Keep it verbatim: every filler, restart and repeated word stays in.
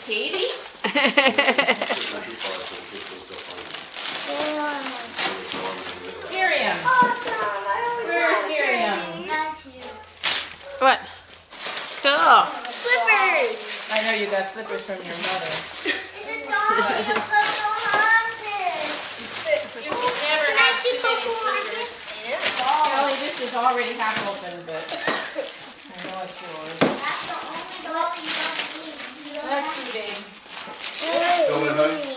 Katie? Miriam. Where's Miriam? What? Cool. Slippers. I know you got slippers from your mother. It's a dog in a purple haunted. You can never have too many slippers. Kelly, this is already half open, but I know it's yours. That's the only dog you don't need. Let's see, babe. Go in, honey.